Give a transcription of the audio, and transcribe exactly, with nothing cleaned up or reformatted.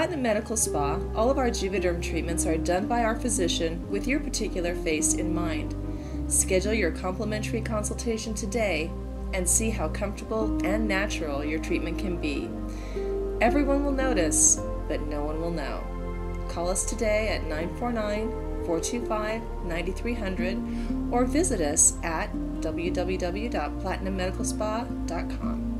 Platinum Medical Spa, all of our Juvederm treatments are done by our physician with your particular face in mind. Schedule your complimentary consultation today and see how comfortable and natural your treatment can be. Everyone will notice, but no one will know. Call us today at nine four nine, four two five, nine three zero zero or visit us at w w w dot platinum medical spa dot com.